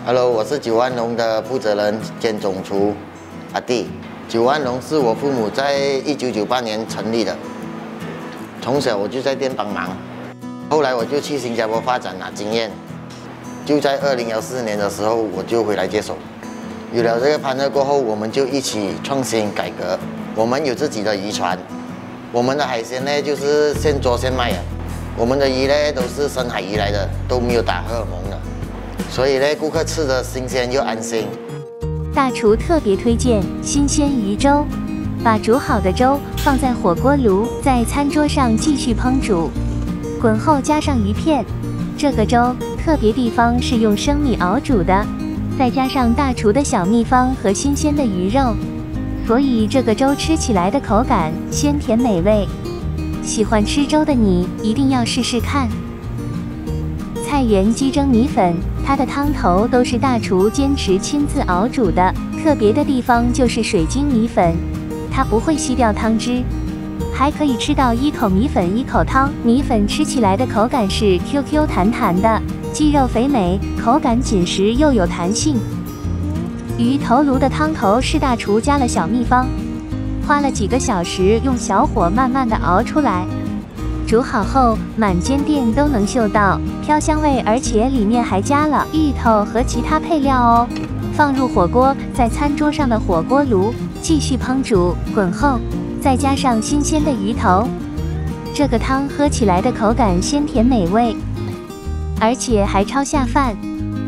Hello， 我是九万龙的负责人兼总厨阿弟。九万龙是我父母在1998年成立的，从小我就在店帮忙，后来我就去新加坡发展拿经验，就在2014年的时候我就回来接手。有了这个partner过后，我们就一起创新改革。我们有自己的渔船，我们的海鲜呢就是现做现卖的，我们的鱼呢都是深海鱼来的，都没有打荷尔蒙的。 所以呢，顾客吃得新鲜又安心。 大厨特别推荐新鲜鱼粥，把煮好的粥放在火锅炉，在餐桌上继续烹煮，滚后加上鱼片。这个粥特别地方是用生米熬煮的，再加上大厨的小秘方和新鲜的鱼肉，所以这个粥吃起来的口感鲜甜美味。喜欢吃粥的你一定要试试看。 菜园鸡蒸米粉，它的汤头都是大厨坚持亲自熬煮的。特别的地方就是水晶米粉，它不会吸掉汤汁，还可以吃到一口米粉一口汤。米粉吃起来的口感是 QQ 弹弹的，鸡肉肥美，口感紧实又有弹性。鱼头炉的汤头是大厨加了小秘方，花了几个小时用小火慢慢的熬出来。 煮好后，满间店都能嗅到飘香味，而且里面还加了芋头和其他配料哦。放入火锅，在餐桌上的火锅炉继续烹煮，滚后再加上新鲜的鱼头，这个汤喝起来的口感鲜甜美味，而且还超下饭。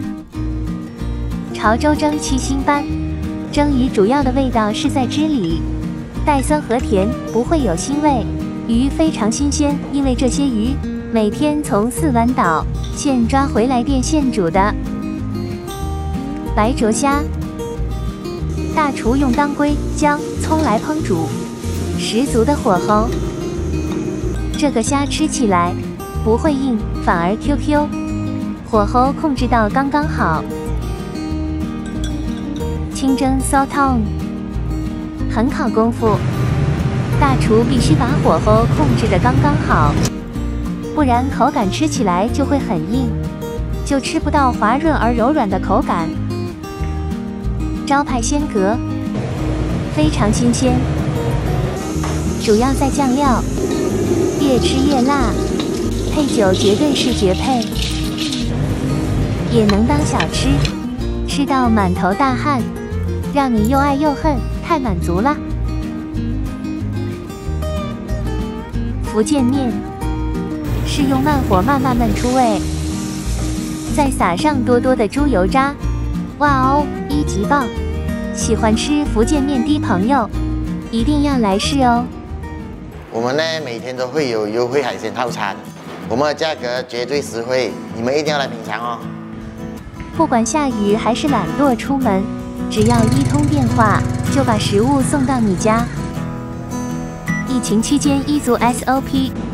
潮州蒸7星斑，蒸鱼主要的味道是在汁里，带酸和甜，不会有腥味。 鱼非常新鲜，因为这些鱼每天从4湾岛现抓回来店现煮的。白灼虾，大厨用当归、姜、葱来烹煮，十足的火候。这个虾吃起来不会硬，反而 QQ， 火候控制到刚刚好。清蒸烧汤，很考功夫。 大厨必须把火候控制得刚刚好，不然口感吃起来就会很硬，就吃不到滑润而柔软的口感。招牌鲜蛤，非常新鲜，主要在酱料，越吃越辣，配酒绝对是绝配，也能当小吃，吃到满头大汗，让你又爱又恨，太满足了。 福建面是用慢火慢慢焖出味，再撒上多多的猪油渣，哇哦，1级棒！喜欢吃福建面的朋友一定要来试哦。 我们呢每天都会有优惠海鲜套餐，我们的价格绝对实惠，你们一定要来品尝哦。 不管下雨还是懒惰出门，只要一通电话就把食物送到你家。 疫情期间依足 SOP。